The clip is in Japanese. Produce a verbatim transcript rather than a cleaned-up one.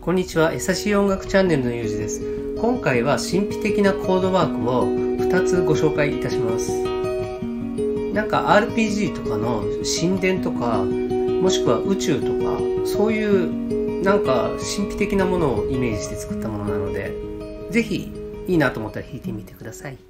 こんにちは、優しい音楽チャンネルのゆうじです。今回は神秘的なコードワークをふたつご紹介いたします。なんか アールピージー とかの神殿とか、もしくは宇宙とか、そういうなんか神秘的なものをイメージして作ったものなので、ぜひいいなと思ったら弾いてみてください。